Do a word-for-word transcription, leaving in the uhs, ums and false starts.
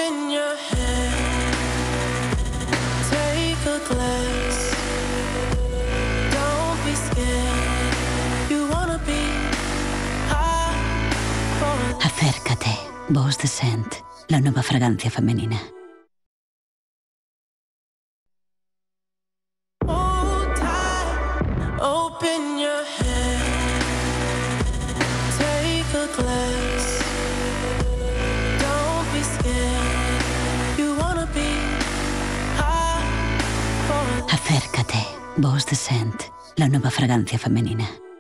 Open your hand, take a glass. Don't be scared, you wanna be high for... Acércate, Boss de Scent, la nueva fragancia femenina. Hold tight, open your hand, take a glass. Don't be scared, you wanna be high for... Acércate, Boss de Scent, la nueva fragancia femenina.